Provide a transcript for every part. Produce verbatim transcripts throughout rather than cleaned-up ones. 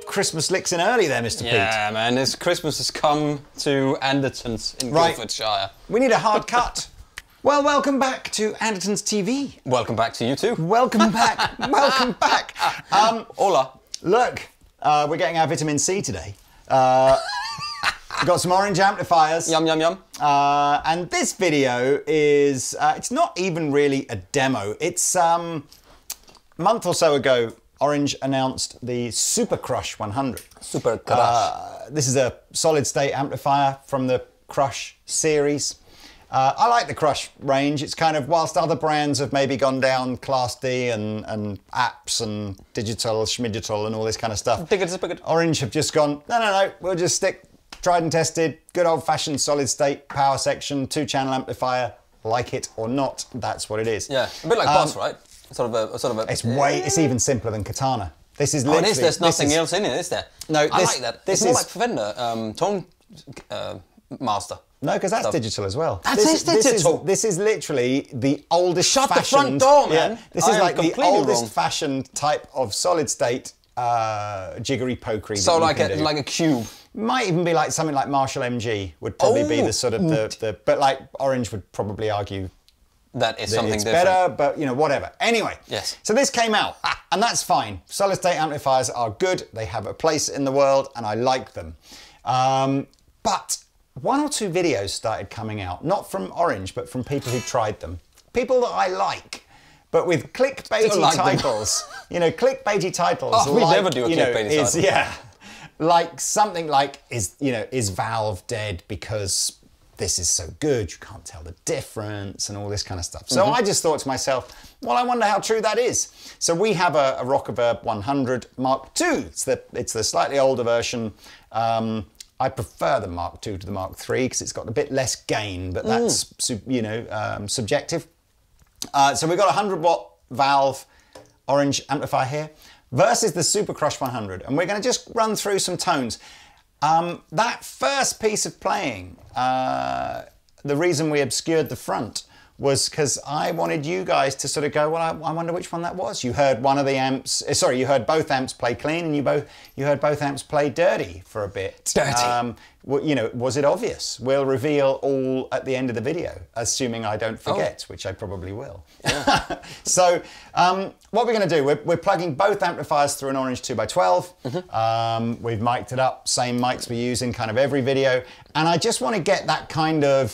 Christmas licks in early there, Mister Pete. Yeah, man, this Christmas has come to Andertons in Right. Guildfordshire. We need a hard cut. Well, welcome back to Andertons T V. Welcome back to you too. Welcome back. Welcome back. Um, Hola. look, uh, we're getting our vitamin C today. Uh, we've got some orange amplifiers. Yum, yum, yum. Uh, and this video is, uh, it's not even really a demo. It's um, a month or so ago, Orange announced the Super Crush one hundred. Super Crush. Uh, this is a solid state amplifier from the Crush series. Uh, I like the Crush range. It's kind of, whilst other brands have maybe gone down Class D and, and apps and digital, schmidigital and all this kind of stuff. Bigot is bigot. Orange have just gone, no, no, no, we'll just stick tried and tested, good old fashioned solid state power section, two channel amplifier, like it or not, that's what it is. Yeah, a bit like Um, Boss, right? Sort of a, sort of a. It's way, it's even simpler than Katana. This is Oh, literally. it is. There's nothing is, else in it, is there? No, I this- like that. this it's more is- like Fender um, tone uh, master. No, because that's stuff. digital as well. That this is This digital. is, this is literally the oldest Shut the fashioned... front door, man. Yeah, this I is am like the completely oldest wrong. fashioned type of solid state uh, jiggery pokery. So that you like can a do. like a cube. Might even be like something like Marshall M G would probably be Oh. the sort of the, the... But like Orange would probably argue That is that something it's different. better, but you know, whatever. Anyway, Yes. so this came out, and that's fine. Solid state amplifiers are good. They have a place in the world, and I like them. Um, but one or two videos started coming out, not from Orange, but from people who tried them. People that I like, but with clickbaity Still like them. titles. You know, clickbaity titles. Oh, we like, never do a you know, clickbaity is, title. Yeah, like something like is you know is Valve dead because this is so good, you can't tell the difference and all this kind of stuff. So Mm-hmm. I just thought to myself, well, I wonder how true that is. So we have a, a Rockerverb one hundred Mark two. It's the, it's the slightly older version. Um, I prefer the Mark two to the Mark three because it's got a bit less gain, but that's, Mm. su- you know, um, subjective. Uh, so we've got a one hundred watt Valve Orange amplifier here versus the Super Crush one hundred. And we're going to just run through some tones. Um, that first piece of playing, uh, the reason we obscured the front was because I wanted you guys to sort of go, well, I, I wonder which one that was. You heard one of the amps, uh, sorry, you heard both amps play clean, and you both you heard both amps play dirty for a bit. Dirty. Um, well, you know, was it obvious? We'll reveal all at the end of the video, assuming I don't forget, which I probably will. Yeah. So um, what we're going to do, we're, we're plugging both amplifiers through an Orange two by twelve. Mm-hmm. um, we've mic'd it up, same mics we use in kind of every video. And I just want to get that kind of,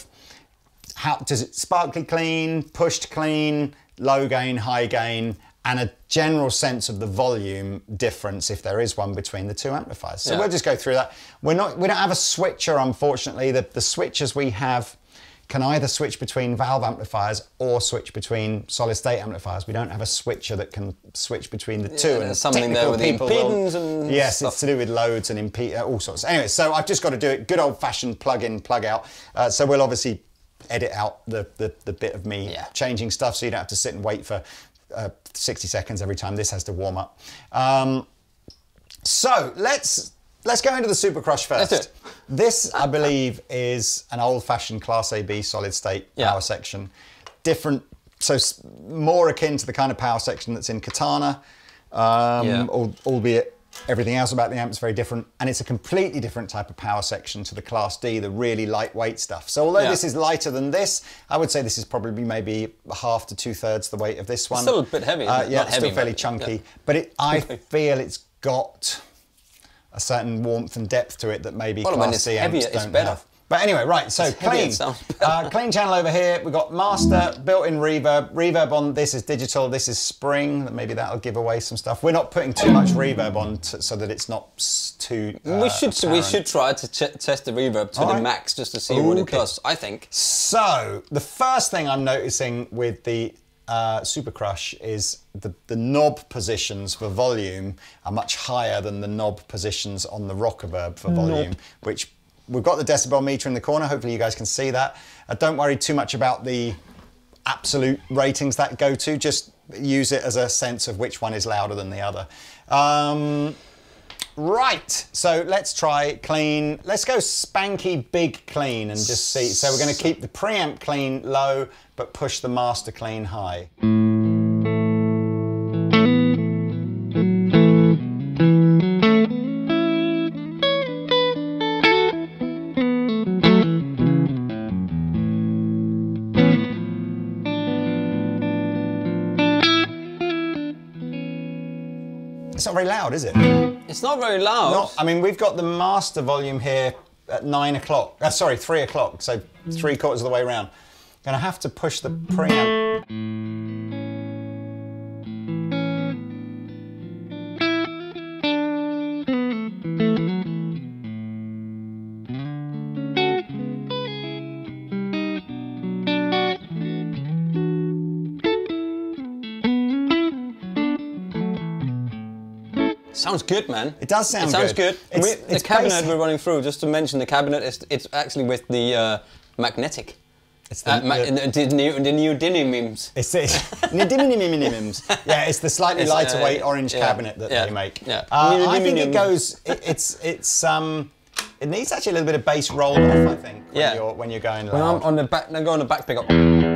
how does it sparkly clean, pushed clean, low gain, high gain, and a general sense of the volume difference, if there is one, between the two amplifiers. So Yeah. we'll just go through that. We're not, we don't have a switcher, unfortunately. The, the switchers we have can either switch between valve amplifiers or switch between solid state amplifiers. We don't have a switcher that can switch between the two. Yeah, and there's something there technical with the people will- impedance and Yes, stuff. it's to do with loads and impede, all sorts. Anyway, so I've just got to do it good old-fashioned plug-in, plug-out. Uh, so we'll obviously edit out the, the, the bit of me Yeah. changing stuff so you don't have to sit and wait for uh, sixty seconds every time this has to warm up. Um, so let's let's go into the Super Crush first. Let's do it. This, I believe, is an old-fashioned Class A B solid state Yeah. power section. Different, so s- more akin to the kind of power section that's in Katana, um, Yeah. al- albeit everything else about the amp is very different, and it's a completely different type of power section to the Class D, the really lightweight stuff. So although Yeah. this is lighter than this, I would say this is probably maybe half to two-thirds the weight of this one. still a bit heavy, isn't Uh, it? yeah, Not it's heavy, still fairly but- chunky, yeah. but it, I Okay. feel it's got a certain warmth and depth to it that maybe Well, when Class it's C heavier, amps it's don't better. have. But anyway, right, so It's heavier, clean. it sounds better. Uh, clean channel over here. We've got master, built-in reverb. Reverb on this is digital, this is spring. Maybe that'll give away some stuff. We're not putting too much reverb on t so that it's not s- too uh, we should we apparent. should try to ch test the reverb to All the right. max just to see what it Okay. does. I think. So, the first thing I'm noticing with the uh, Super Crush is the, the knob positions for volume are much higher than the knob positions on the Rockerverb for volume, which we've got the decibel meter in the corner. Hopefully you guys can see that. Uh, don't worry too much about the absolute ratings that go to. Just use it as a sense of which one is louder than the other. Um, Right, so let's try clean. Let's go spanky big clean and just see. So we're going to keep the preamp clean low, but push the master clean high. It's not very loud, is it? It's not very loud. Not, I mean, we've got the master volume here at nine o'clock. Uh, sorry, three o'clock. So three quarters of the way around. Gonna have to push the preamp. Sounds good, man. It does sound good. It sounds good. good. It's, we, the it's cabinet basic. we're running through, just to mention the cabinet, is it's actually with the uh, magnetic. It's the, uh, ma the, the, the new the new Dinims. It's it. Yeah, it's the slightly It's, lighter uh, weight orange yeah, cabinet that yeah, they make. yeah. Uh, I think it goes. It, it's it's um. It needs actually a little bit of bass roll off. I think. When Yeah. You're, when you're going When loud. I'm on the back, now go on the back pickup.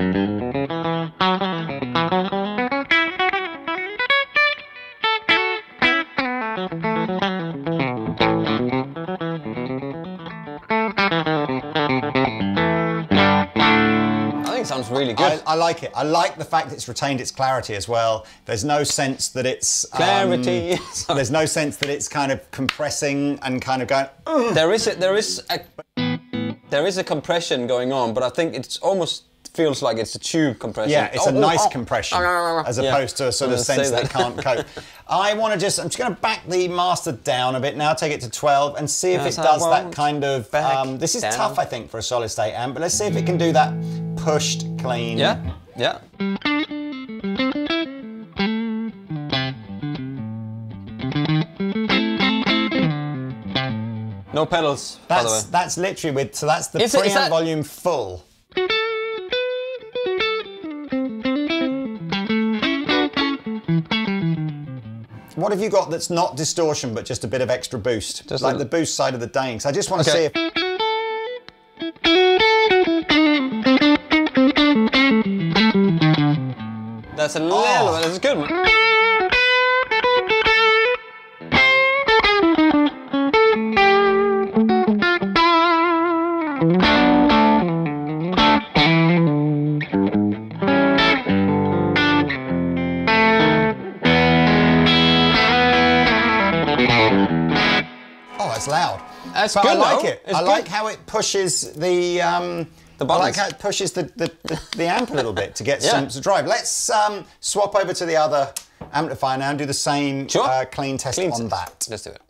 I think it sounds really good. I, I like it. I like the fact it's retained its clarity as well. There's no sense that it's um, Clarity. There's no sense that it's kind of compressing and kind of going. Ugh. There is a, there is a, there is a compression going on, but I think it's almost feels like it's a tube compression. Yeah, it's Oh, a oh, nice oh. compression as Yeah. opposed to a sort I'm of gonna sense say that it that. can't cope. I want to just, I'm just going to back the master down a bit now, take it to twelve and see if Yes, it I does that won't kind of, back um, this is down. tough I think for a solid state amp, but let's see if it can do that pushed clean. Yeah, yeah. No pedals, by the way. That's, that's literally with, so that's the Is it- is preamp that- volume full. What have you got that's not distortion but just a bit of extra boost? Just like a- the boost side of the Danes. I just want to Okay. see if... That's a little, Oh. that's good. Oh, that's loud. That's But good, I like though. it. It's I like good. how it pushes the... Um, The I like buttons. how it pushes the, the, the, the amp a little bit to get Yeah. some, some drive. Let's um, swap over to the other amplifier now and do the same Sure. uh, clean test Clean on test. that. Let's do it.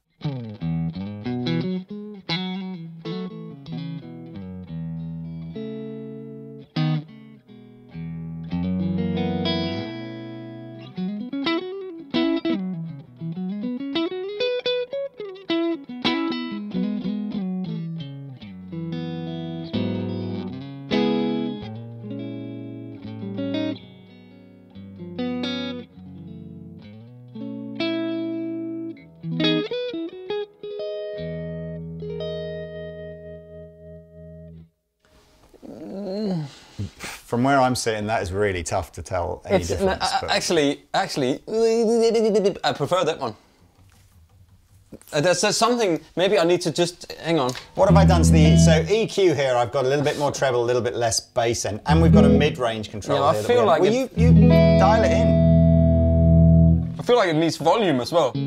From where I'm sitting, that is really tough to tell any It's, difference. uh, but- actually, actually, I prefer that one. Uh, there's, there's something, maybe I need to just, hang on. What have I done to the... So E Q here, I've got a little bit more treble, a little bit less bass end, and we've got a mid-range controller Yeah, I here. that feel we like Well, it- you, you dial it in. I feel like it needs volume as well.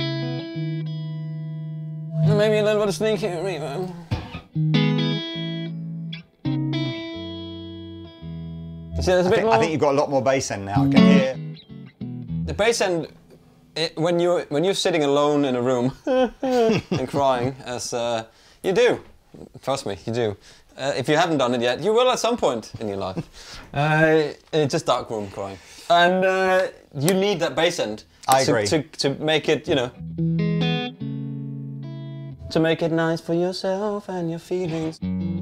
Maybe a little bit of sneaky reverb. You see, there's a I bit think, more. I think you've got a lot more bass end now. I can hear... The bass end, it, when you're when you're sitting alone in a room and crying, as uh, you do, trust me, you do. Uh, if you haven't done it yet, you will at some point in your life. Uh, it's just dark room crying, and uh, you need that bass end. I to, agree. To, to make it, you know, to make it nice for yourself and your feelings.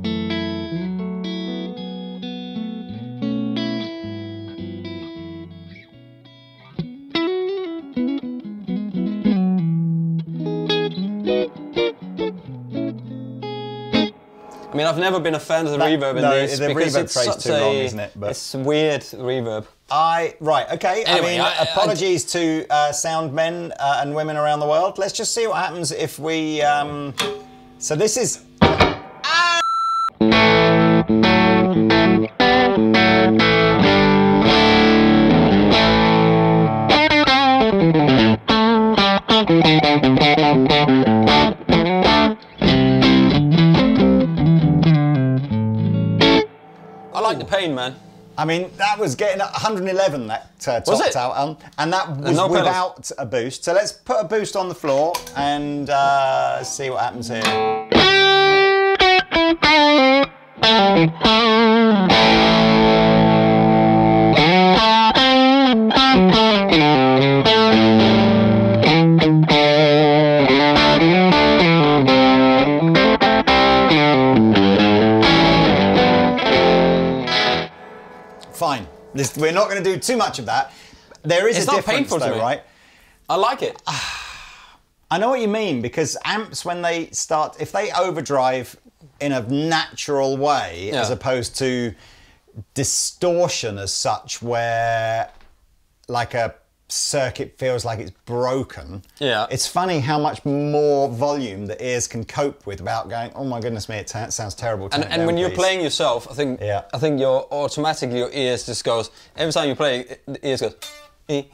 I mean, I've never been a fan of the That- reverb in no, this the because reverb it's trays such too a, long, isn't it? But- It's weird reverb. I... Right, okay. Anyway, I mean, I- I- apologies to uh, sound men uh, and women around the world. Let's just see what happens if we... Um... So this is... I mean, that was getting one hundred eleven, that uh, topped Was it? out on, and that was no without pedals. a boost. So let's put a boost on the floor and uh, see what happens here. Fine. This, we're not going to do too much of that. There is It's a not difference painful to though, me. right? I like it. I know what you mean, because amps, when they start, if they overdrive in a natural way, Yeah. as opposed to distortion as such, where like a circuit feels like it's broken. Yeah. It's funny how much more volume the ears can cope with without going, oh my goodness me, it t- sounds terrible. Turn And, it and down, when you're please." playing yourself, I think Yeah. I think your automatically your ears just goes every time you play, it- the ears goes. You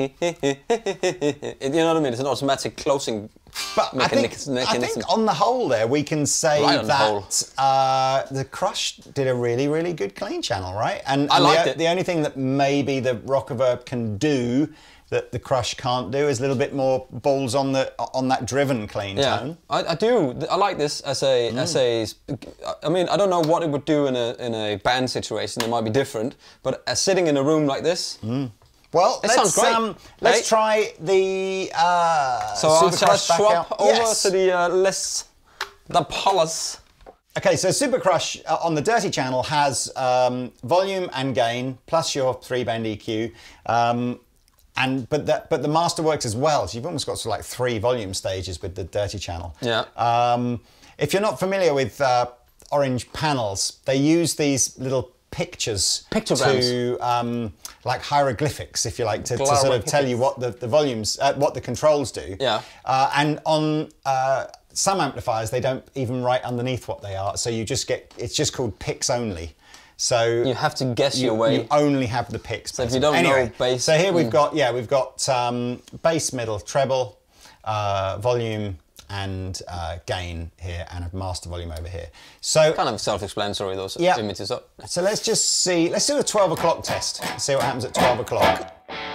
know what I mean? It's an automatic closing But I think, mechanism. I think on the whole there, we can say Right on the whole. that uh, the Crush did a really, really good clean channel, right? And, I and liked the, it. the only thing that maybe the Rockerverb can do that the Crush can't do is a little bit more balls on the on that driven clean yeah, tone. I, I do. I like this as a as a. I mean, I don't know what it would do in a in a band situation. It might be different, but as sitting in a room like this. Well, It let's, sounds great. Um, let's Hey. try the uh, So uh, Super shall I Crush back swap out. over Yes. to the uh, less the polis? Okay, so Super Crush uh, on the Dirty channel has um, volume and gain plus your three-band E Q, um, and but that but the master works as well. So you've almost got sort of like three volume stages with the Dirty channel. Yeah. Um, if you're not familiar with uh, Orange panels, they use these little pictures Pictograms. to um, like hieroglyphics, if you like, to, to sort of tell you what the, the volumes, uh, what the controls do. Yeah. Uh, and on uh, some amplifiers, they don't even write underneath what they are, so you just get, it's just called picks only. So You have to guess you, your way. you only have the picks. So if you don't anyway, know bass, so here we've mm. got, yeah, we've got um, bass, middle, treble, uh, volume, and uh, gain here, and a master volume over here. So Kind of self-explanatory, those Yeah. images. Up. so let's just see, let's do a twelve o'clock test. See what happens at twelve o'clock.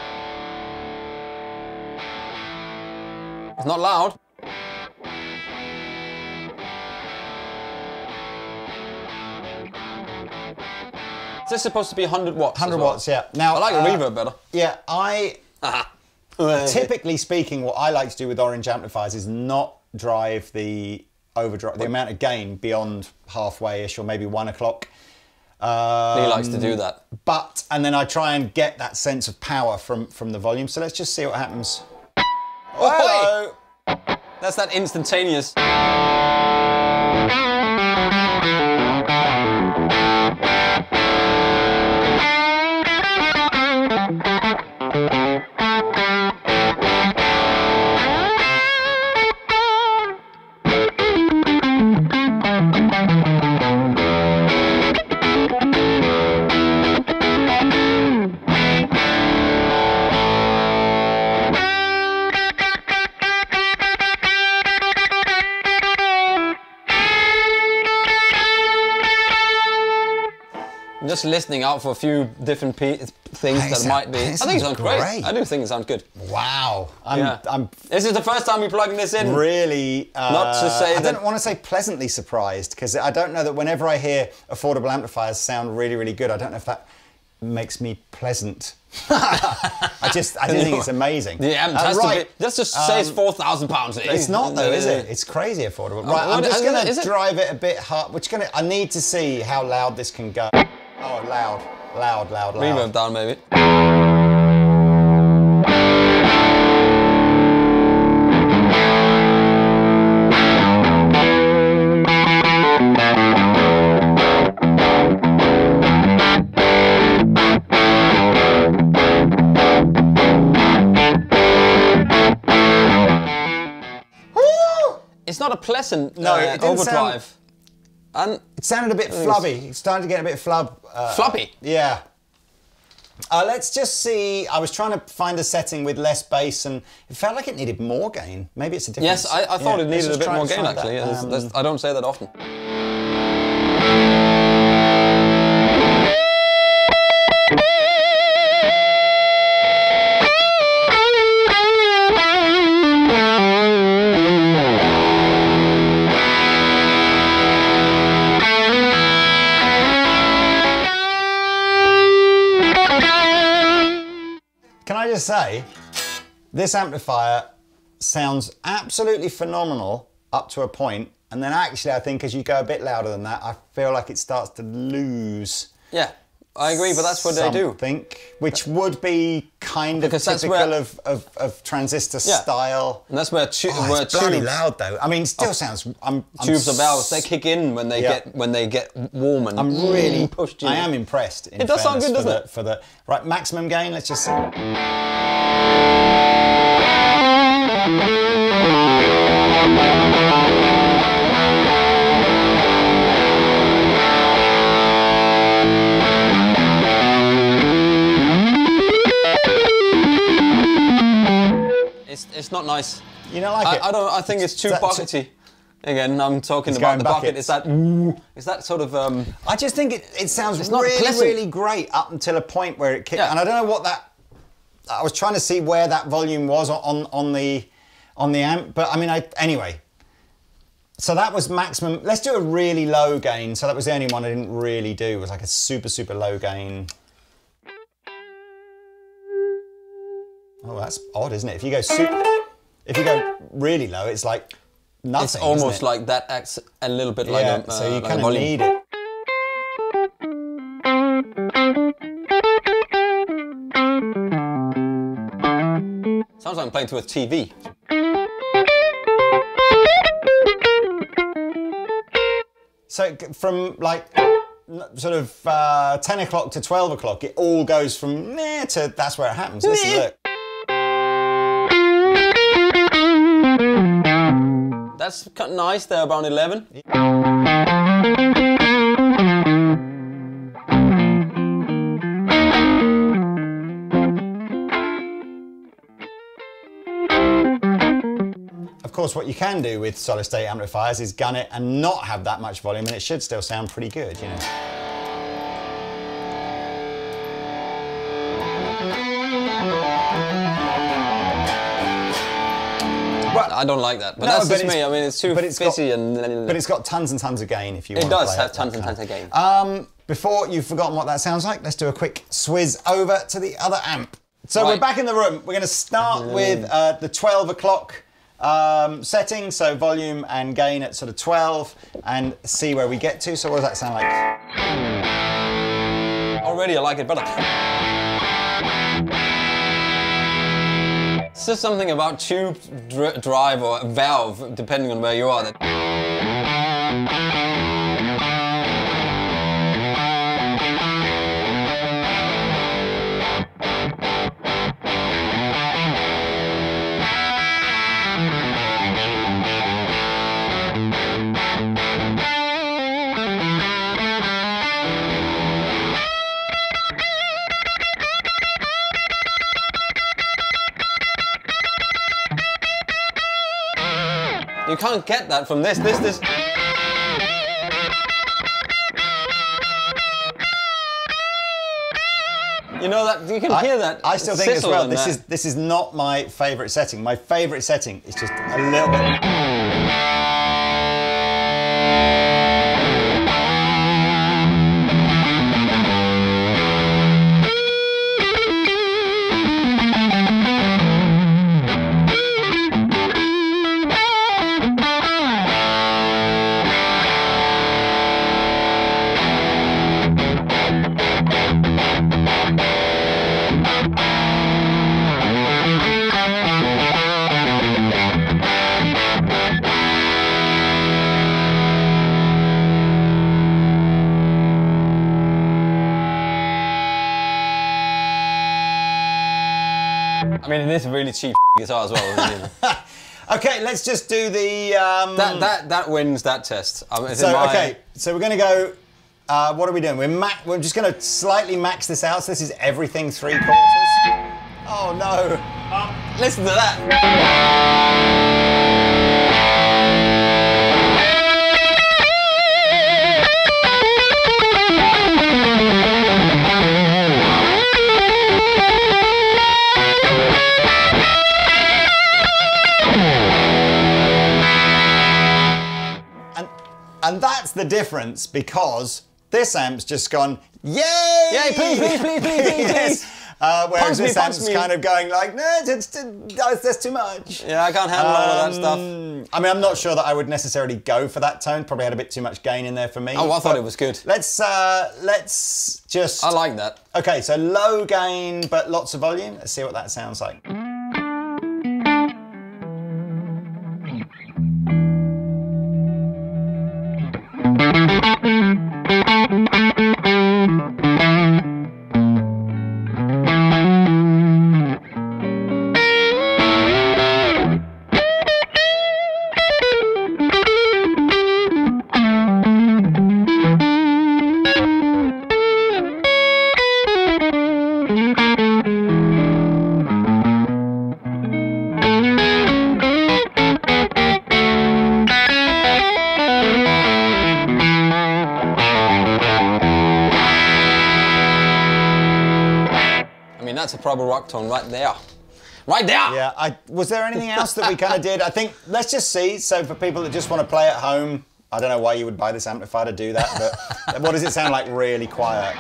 It's not loud. Is this supposed to be one hundred watts? one hundred as well? watts, yeah. Now I like a uh, reverb better. Yeah, I typically speaking, what I like to do with orange amplifiers is not drive the overdrive, the amount of gain beyond halfway-ish or maybe one o'clock. Um, He likes to do that. But and then I try and get that sense of power from from the volume. So let's just see what happens. Oh, hello. That's that instantaneous. I'm just listening out for a few different pe- things Hey, that so- might be. hey, I it think it sounds sounds great. great. I do think it sounds good. Wow, I'm Yeah. I'm This is the first time we're plugging this in. really uh, Not to say I that- don't want to say pleasantly surprised, because I don't know that whenever I hear affordable amplifiers sound really, really good, I don't know if that makes me pleasant. I just I just think it's amazing. The amp Uh, has right. to be. Let's just say it's four thousand pounds. It's not though, is it? It's crazy affordable. Right, I'm what- just is going it- is to it? drive it a bit hard. Which gonna? I need to see how loud this can go. Oh, loud, loud, loud, loud. Reverb down, maybe. Woo! It's not a pleasant No, uh, it didn't sound- overdrive. And It sounded a bit flubby. It's starting to get a bit flub. Uh, floppy. Yeah. Uh, let's just see. I was trying to find a setting with less bass, and it felt like it needed more gain. Maybe it's a different. Yes, I, I thought yeah, it let's needed a just bit try- more try gain that. actually. Yeah, that's- Um, that's- I don't say that often. Can I just say, this amplifier sounds absolutely phenomenal up to a point, and then actually I think as you go a bit louder than that, I feel like it starts to lose. Yeah, I agree, but that's what they do. Something, which would be kind of Because that's typical where- of, of, of transistor Yeah. style. And that's where, tu Oh, where it's bloody tubes, loud though. I mean, it still sounds. I'm, I'm tubes or valves, they s- kick in when they Yeah. get when they get warm and I'm really pushed. You I know. am impressed. In It does sound fairness, good, for doesn't the, it? For the right maximum gain, let's just. It's it's not nice. You don't like I, it? I don't. I think it's too Is that- buckety. Again, I'm talking It's about going the bucket. buckets. It's that. Ooh, it's that sort of. Um, I just think it, it sounds It's not really, pleasant. really great up until a point where it kicks. Yeah. And I don't know what that. I was trying to see where that volume was on on the on the amp, but I mean, I anyway. So that was maximum. Let's do a really low gain. So that was the only one I didn't really do. Was like a super super low gain. Oh, that's odd, isn't it? If you go super, if you go really low, it's like nothing. it's almost isn't it? like that acts a little bit like yeah. a. Uh, so you like a kind of volume. need it. Sounds like I'm playing to a T V. So from like n- sort of uh, ten o'clock to twelve o'clock, it all goes from meh to that's where it happens. Listen, Meh. look. That's kind of nice there around eleven. Of course, what you can do with solid state amplifiers is gun it and not have that much volume, and it should still sound pretty good, you know. Well, I don't like that, but No, that's but just it's- me. I mean, it's too but it's got- fizzy and. but it's got tons and tons of gain if you It want to does play have it tons that and kind tons of gain. Um, before you've forgotten what that sounds like, let's do a quick swizz over to the other amp. So we're Right. back in the room. We're going to start with uh, the twelve o'clock um, setting, so volume and gain at sort of twelve, and see where we get to. So what does that sound like? Already, I like it better. It's just something about tube dr drive or valve, depending on where you are. That you can't get that from this. This, this. You know that you can I, hear that. I still think as sizzle well. in This that. is this is not my favourite setting. My favourite setting is just a little bit. I mean, it is a really cheap guitar as well. Isn't it? Okay, let's just do the. Um, that that that wins that test. Um, it's So in my, okay, so we're going to go. Uh, what are we doing? We're ma we're just going to slightly max this out. So this is everything three quarters. Oh no! Listen to that. And and that's the difference, because this amp's just gone, yay! Yay, please, please, please, please, please, Yes. please. Uh, whereas Punch me, this punch amps me. kind of going like, no, it's, it's, there's too much. Yeah, I can't handle um, all of that stuff. I mean, I'm not sure that I would necessarily go for that tone. Probably had a bit too much gain in there for me. Oh, I thought it was good. Let's uh, let's just. I like that. Okay, so low gain but lots of volume. Let's see what that sounds like. That's a proper rock tone right there. Right there! Yeah, I, was there anything else that we kind of did? I think, let's just see. So for people that just want to play at home, I don't know why you would buy this amplifier to do that, but what does it sound like really quiet?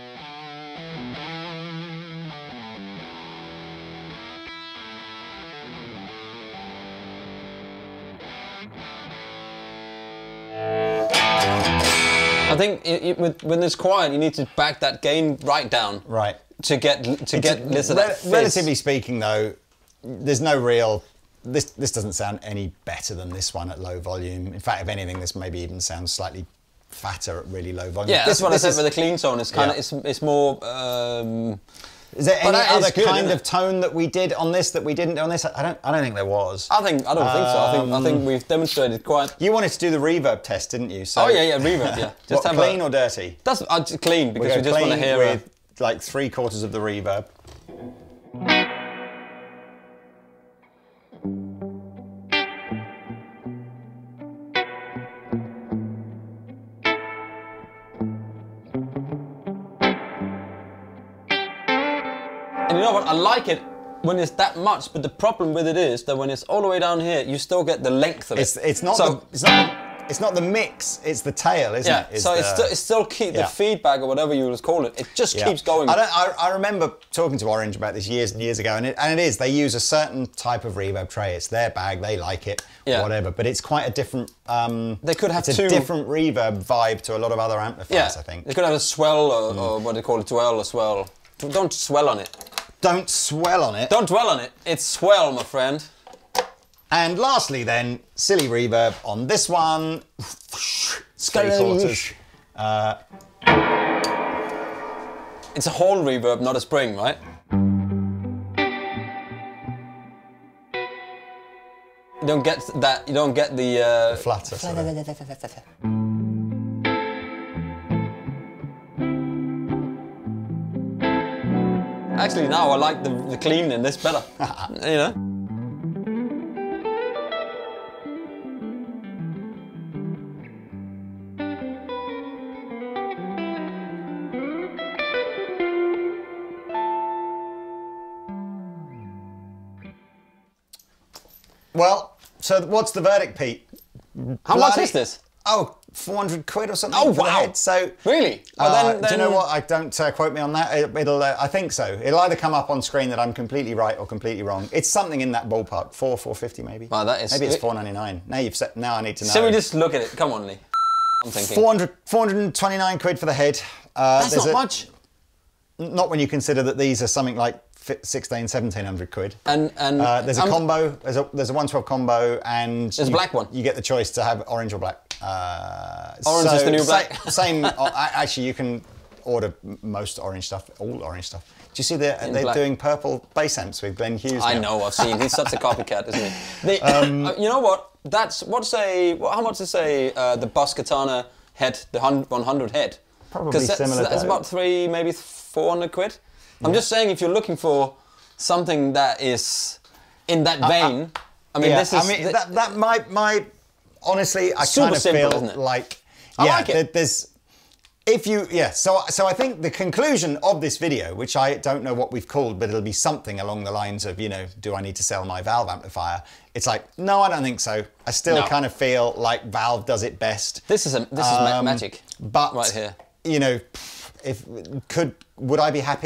I think it, it, with, when it's quiet, you need to back that gain right down. Right. To get to It's get a, listen re to that fizz. Relatively speaking, though, there's no real. This this doesn't sound any better than this one at low volume. In fact, if anything, this maybe even sounds slightly fatter at really low volume. Yeah, this, that's what this I said is, with the clean tone. It's kind yeah. of it's it's more. Um, is there any that other is good, kind isn't of it? tone that we did on this that we didn't do on this? I don't. I don't think there was. I think I don't think so. I think I think we've demonstrated quite. You wanted to do the reverb test, didn't you? So Oh yeah, yeah, reverb. Yeah, just have clean a, or dirty? That's uh, clean because We, we just want to hear. with A, like three quarters of the reverb. And you know what? I like it when it's that much, but the problem with it is that when it's all the way down here, you still get the length of it. It's it's not so, the, it's not the, it's not the mix. It's the tail, isn't yeah. it? Is So the, it's still, it's still keep yeah. the feedback or whatever you would call it. It just Yeah. keeps going. I, don't, I, I remember talking to Orange about this years and years ago, and it, and it is. They use a certain type of reverb tray. It's their bag. They like it, Yeah. whatever. But it's quite a different. Um, They could have it's two- a different reverb vibe to a lot of other amplifiers. yeah, I think. It could have a swell or, or what they call it, dwell or swell. Don't swell on it. Don't swell on it. Don't dwell on it. It's swell, my friend. And lastly, then, silly reverb on this one. Three quarters. Uh, It's a whole reverb, not a spring, right? You don't get that. You don't get the. Uh, flatter. Sort of. Actually, now I like the, the clean in this better. You know. Well, so what's the verdict, Pete? How much Bloody- is this? Oh, four hundred quid or something. Oh, for the wow. head. So Really? Well, uh, then, then... do you know what? I don't uh, quote me on that. It, it'll. Uh, I think so. It'll either come up on screen that I'm completely right or completely wrong. It's something in that ballpark. Four, four fifty, maybe. Wow, that is. Maybe it's four ninety nine. Now you've said. Now I need to know. So we just look at it. Come on, Lee. I'm thinking. four hundred, four hundred twenty-nine quid for the head. Uh, That's there's not a- much. Not when you consider that these are something like sixteen, seventeen hundred quid. And and Uh, there's a I'm- combo. There's a there's a one twelve combo, and There's a you, black one. You get the choice to have orange or black. Uh, Orange so is the new sa- black. Same. uh, actually, you can order m- most orange stuff, all orange stuff. Do you see they're, they're black. doing purple bass amps with Glenn Hughes? I now? know. I've seen. He's such a copycat, isn't he? The, Um, uh, you know what? That's what's a what, how much is a uh, the Boss Katana head, the one hundred head? Probably Because that's, similar that's though. about three, maybe four hundred quid. I'm just saying, if you're looking for something that is in that vein, I mean, yeah, this is I mean th- that that my my honestly, I Super kind of simple, feel isn't it? like I yeah, like it. there- there's if you yeah. So so I think the conclusion of this video, which I don't know what we've called, but it'll be something along the lines of, you know, do I need to sell my Valve amplifier? It's like, no, I don't think so. I still No. kind of feel like Valve does it best. this is a, this is ma- Um, magic. But right here. you know, if could would I be happy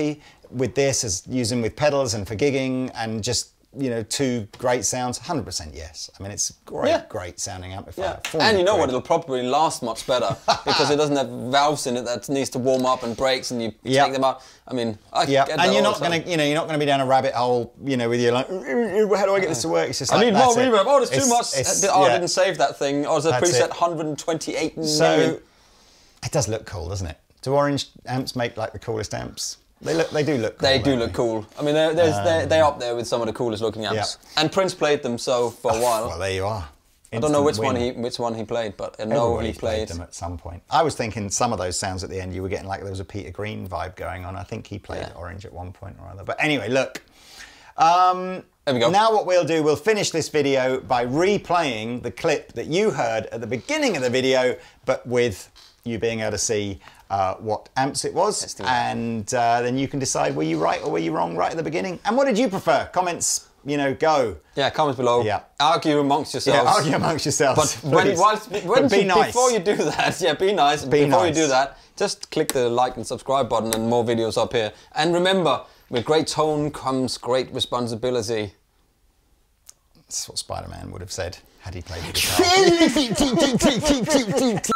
with this as using with pedals and for gigging and just, you know, two great sounds, one hundred percent yes. I mean, it's great, yeah. great sounding amplifier. Yeah. And you know what, it'll probably last much better because it doesn't have valves in it that needs to warm up and breaks and you yep. take them out. I mean, I yep. get and that you're not also. gonna, you know, you're not gonna be down a rabbit hole, you know, with your like, how do I get this to work? It's just I like, need more that's it. reverb. Oh, there's too It's- much. it's- oh, I yeah. didn't save that thing. Oh, there's a That's preset it. one hundred twenty-eight million. So it does look cool, doesn't it? Do Orange amps make like the coolest amps? They look, they do look cool. They do don't look cool. I mean, they're, there's, they're, Um, they're up there with some of the coolest looking amps. Yeah. And Prince played them so for a while. Well, there you are. I don't know which Instant one win. he which one he played, but I know he Everybody's played. them at some point. I was thinking some of those sounds at the end, you were getting like there was a Peter Green vibe going on. I think he played Yeah. Orange at one point or other. But anyway, look. Um, There we go. Now what we'll do, we'll finish this video by replaying the clip that you heard at the beginning of the video, but with you being able to see uh, what amps it was, and uh, then you can decide were you right or were you wrong right at the beginning. And what did you prefer? Comments, you know, go. Yeah, comments below. Yeah. Argue amongst yourselves. Yeah, argue amongst yourselves. But when, please. whilst, when But be you, nice. before you do that, yeah, be nice. Be before nice. you do that, just click the like and subscribe button and more videos up here. And remember, with great tone comes great responsibility. That's what Spider-Man would have said had he played the guitar.